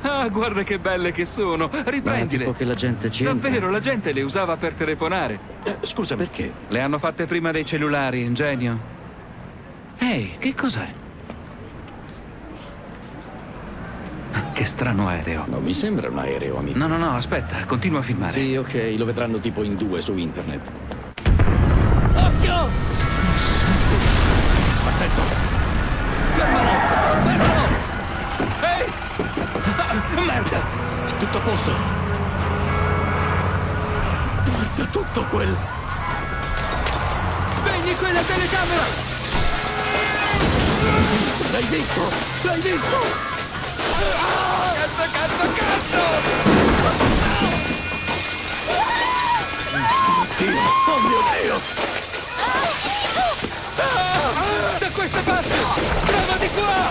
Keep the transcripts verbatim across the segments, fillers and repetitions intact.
Ah, guarda che belle che sono. Riprendile. Ma tipo che la gente ci entra. Davvero, la gente le usava per telefonare. Eh, scusa, Perché? Le hanno fatte prima dei cellulari, genio. Ehi, che cos'è? Che strano aereo. Non mi sembra un aereo, amico. No, no, no, aspetta, continua a filmare. Sì, ok, lo vedranno tipo in due su internet. Occhio! Attento! Fermalo! Fermalo! Ehi! Ah, merda! Tutto a posto! Guarda tutto quel... Spegni quella telecamera! L'hai visto? L'hai visto? Cazzo, cazzo, cazzo! Dio! Oh mio Dio! Ah, da questa parte! Prova di qua!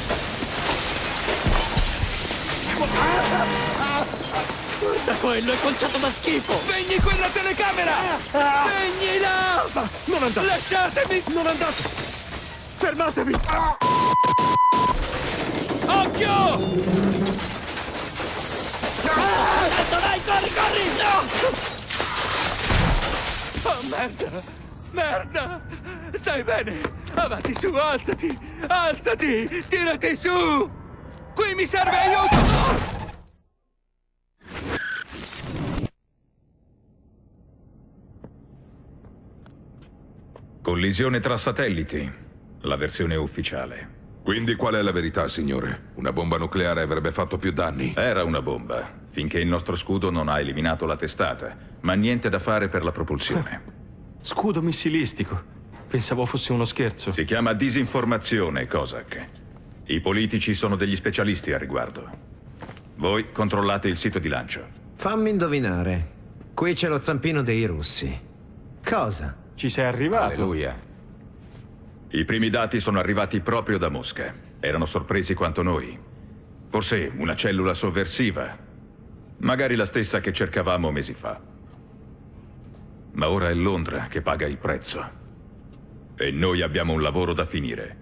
Guarda quello, è conciato da schifo! Spegni quella telecamera! Spegnila! Non andate! Lasciatemi! Non andate! Fermatevi! Occhio! Dai, corri, corri! No! Oh, merda! Merda! Stai bene? Avanti su, alzati! Alzati! Tirati su! Qui mi serve aiuto! Collisione tra satelliti, la versione ufficiale. Quindi qual è la verità, signore? Una bomba nucleare avrebbe fatto più danni? Era una bomba, finché il nostro scudo non ha eliminato la testata, ma niente da fare per la propulsione. Scudo missilistico. Pensavo fosse uno scherzo. Si chiama disinformazione, Kozak. I politici sono degli specialisti a riguardo. Voi controllate il sito di lancio. Fammi indovinare. Qui c'è lo zampino dei russi. Cosa? Ci sei arrivato? Alleluia. I primi dati sono arrivati proprio da Mosca. Erano sorpresi quanto noi. Forse una cellula sovversiva. Magari la stessa che cercavamo mesi fa. Ma ora è Londra che paga il prezzo. E noi abbiamo un lavoro da finire.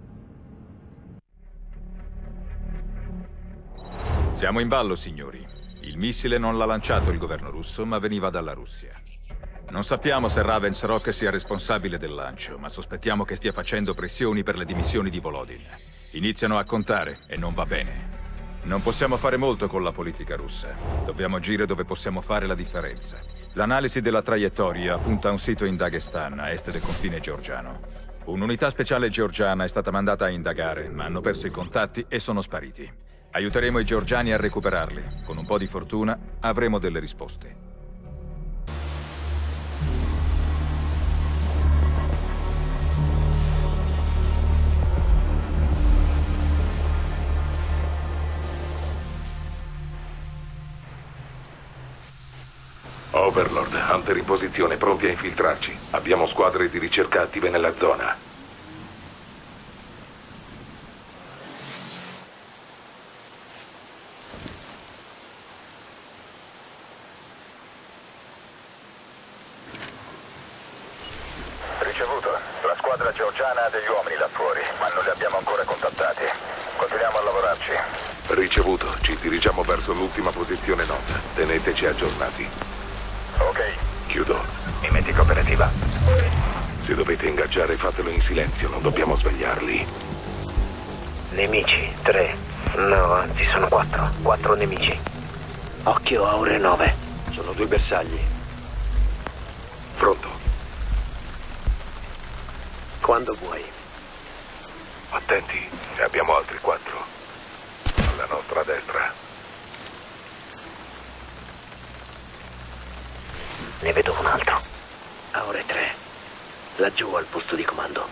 Siamo in ballo, signori. Il missile non l'ha lanciato il governo russo, ma veniva dalla Russia. Non sappiamo se Ravensbrück sia responsabile del lancio, ma sospettiamo che stia facendo pressioni per le dimissioni di Volodin. Iniziano a contare e non va bene. Non possiamo fare molto con la politica russa. Dobbiamo agire dove possiamo fare la differenza. L'analisi della traiettoria punta a un sito in Dagestan, a est del confine georgiano. Un'unità speciale georgiana è stata mandata a indagare, ma hanno perso i contatti e sono spariti. Aiuteremo i georgiani a recuperarli. Con un po' di fortuna avremo delle risposte. Overlord, Hunter in posizione, pronti a infiltrarci. Abbiamo squadre di ricerca attive nella zona. Ricevuto. La squadra georgiana ha degli uomini là fuori, ma non li abbiamo ancora contattati. Continuiamo a lavorarci. Ricevuto, ci dirigiamo verso l'ultima posizione nota. Teneteci aggiornati. Ok. Chiudo. Mimetica operativa. Se dovete ingaggiare, fatelo in silenzio, non dobbiamo svegliarli. Nemici, tre. No, anzi sono quattro. Quattro nemici. Occhio a ore nove. Sono due bersagli. Pronto. Quando vuoi. Attenti, ne abbiamo altri quattro. Alla nostra destra. Ne vedo un altro. A ore tre. Laggiù al posto di comando.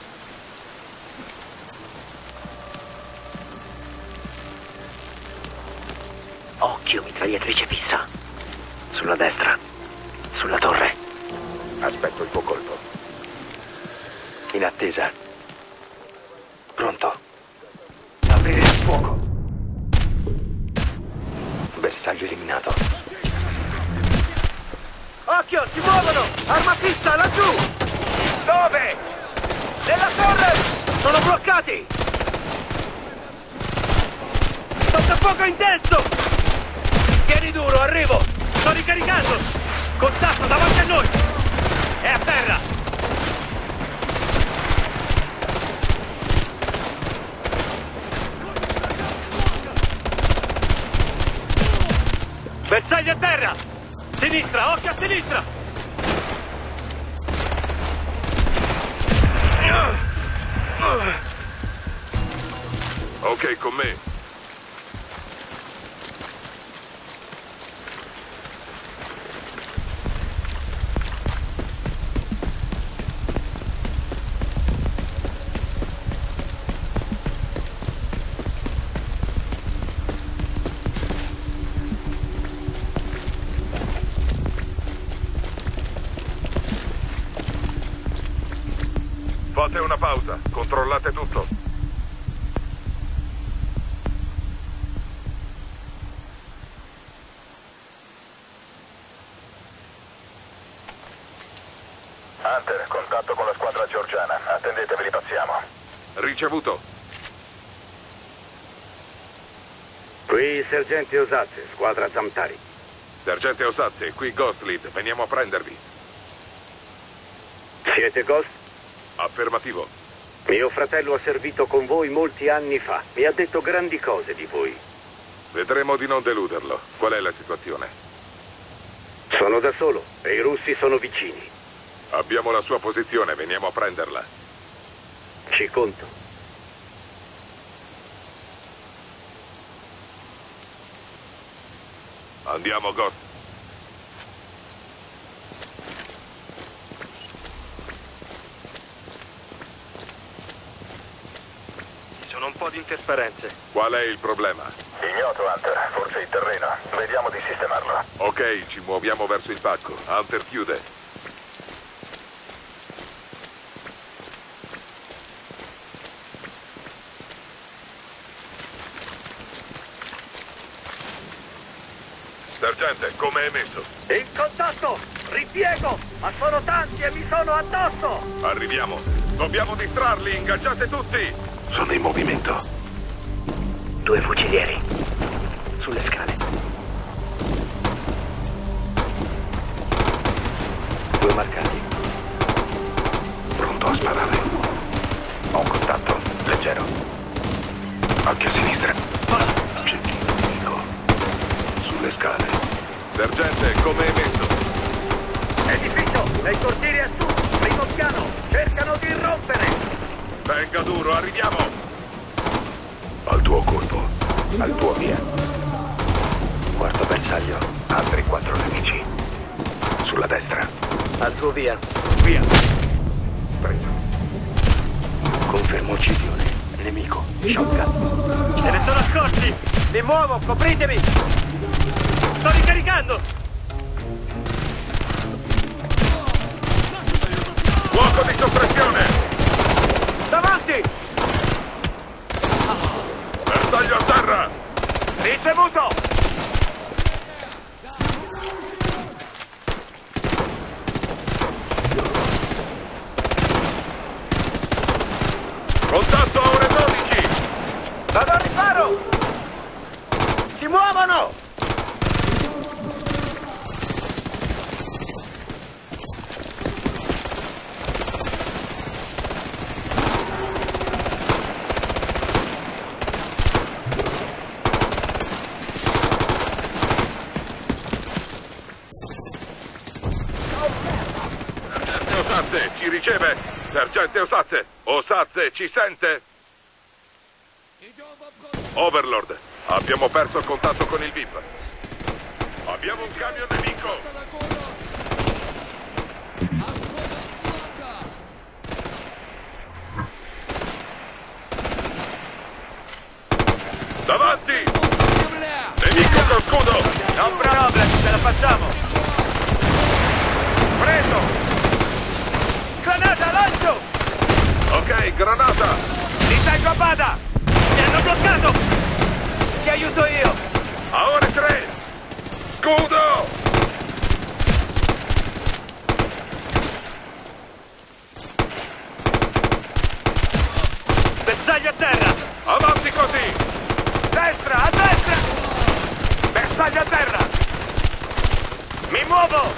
Occhio, mitragliatrice fissa. Sulla destra. Sulla torre. Aspetto il tuo colpo. In attesa. Pronto. Aprire il fuoco. Bersaglio eliminato. Occhio, si muovono! Arma fissa, laggiù! Dove? Nella torre! Sono bloccati! Sotto fuoco intenso! Tieni duro, arrivo! Sto ricaricando! Contatto davanti a noi! È a terra! Bersaglio a terra! Sinistra, occhio a sinistra! Ok, con me. Fate una pausa, controllate tutto. Hunter, contatto con la squadra georgiana. Attendetevi, li passiamo. Ricevuto. Qui il sergente Osazze, squadra Zamtari. Sergente Osazze, qui Ghost Lead, veniamo a prendervi. Siete Ghost? Affermativo. Mio fratello ha servito con voi molti anni fa. Mi ha detto grandi cose di voi. Vedremo di non deluderlo. Qual è la situazione? Sono da solo e i russi sono vicini. Abbiamo la sua posizione, veniamo a prenderla. Ci conto. Andiamo, Ghost. Ci sono un po' di interferenze. Qual è il problema? Ignoto, Hunter. Forse il terreno. Vediamo di sistemarlo. Ok, ci muoviamo verso il pacco. Hunter chiude. Sergente, come è messo? In contatto! Ripiego! Ma sono tanti e mi sono addosso! Arriviamo. Dobbiamo distrarli, ingaggiate tutti! Sono in movimento. Due fucilieri. Sulle scale. Due marcati. Pronto a sparare. Ho un contatto. Leggero. Occhio a sinistra. Gentile nemico. Sulle scale. Sergente, come è messo? Edificio! Nei cortili a sud! Primo piano! Cercano di irrompere! Venga duro, arriviamo! Al tuo colpo. Al tuo via. Quarto bersaglio. Altri quattro nemici. Sulla destra. Al tuo via. Via. Preso. Confermo uccisione. Nemico. Shotgun. Ce ne sono accorti! Mi muovo, copritemi! Sto ricaricando! Fuoco di soppressione! Davanti! Bersaglio a terra! Ricevuto! Contatto a ore dodici! Vado al riparo! Si muovono! Osazze, ci riceve? Sergente Osazze! Osazze, ci sente? Overlord, abbiamo perso il contatto con il V I P. Abbiamo un camion nemico! Davanti! Nemico con scudo! Non problem, ce la facciamo! Preso! Granata, lancio! Ok, granata! Ti tengo a bada! Mi hanno bloccato! Ti aiuto io! A ore tre! Scudo! Bersaglio a terra! Avanti così! Destra, a destra! Bersaglio a terra! muovo!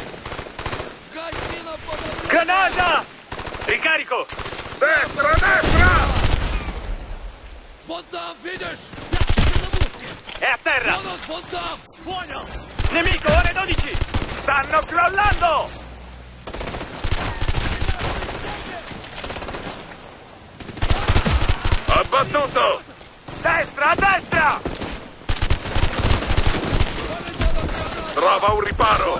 Granata! Ricarico! Destra, destra! È a terra! Nemico, ore dodici! Stanno crollando! Abbattuto! Destra, a destra! Trova un riparo!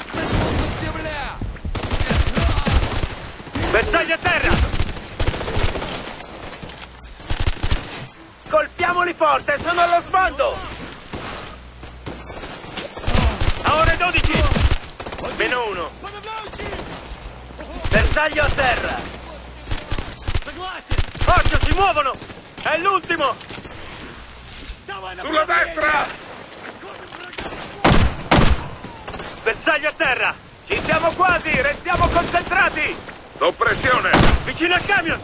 Bersaglio a terra! Colpiamoli forte, sono allo sbando! A ore dodici! Meno uno! Bersaglio a terra! Occhio, si muovono! È l'ultimo! Sulla destra! Bersaglio a terra! Ci siamo quasi! Restiamo concentrati! Soppressione! Vicino al camion!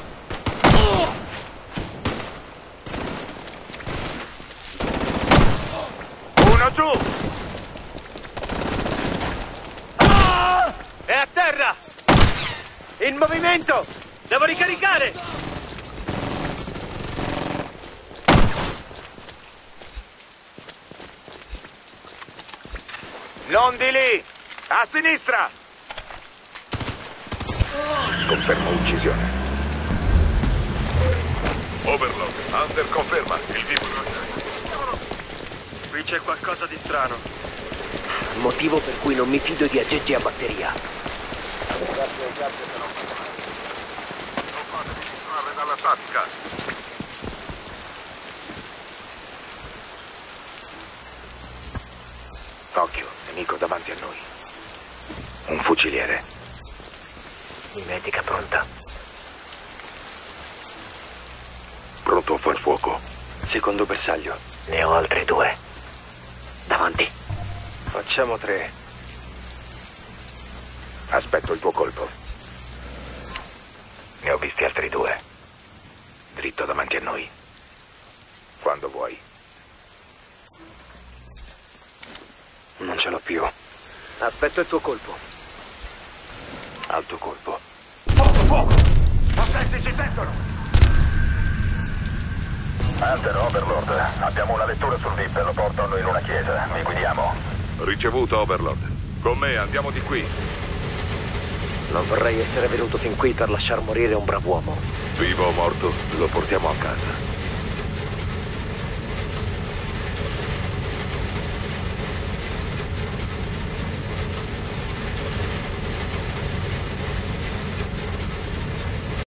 Uno giù! Ah! È a terra! In movimento! Devo ricaricare! Non di lì! A sinistra! Confermo uccisione. Overlord, Hunter conferma. Il vivo non c'è. Qui c'è qualcosa di strano. Motivo per cui non mi fido di aggeggi a batteria. Grazie, grazie per non fatevi distrarre dalla tattica. Occhio, nemico davanti a noi. Un fuciliere. Mimetica pronta. Pronto a far fuoco. Secondo bersaglio. Ne ho altri due. Davanti. Facciamo tre. Aspetto il tuo colpo. Ne ho visti altri due. Dritto davanti a noi. Quando vuoi. Non ce l'ho più. Aspetto il tuo colpo. Alto colpo. Fuoco, fuoco! Attenti, ci sentono! Hunter, Overlord, abbiamo una lettura sul V I P, lo portano in una chiesa. Vi guidiamo. Ricevuto, Overlord. Con me, andiamo di qui. Non vorrei essere venuto fin qui per lasciar morire un brav'uomo. Vivo o morto, lo portiamo a casa.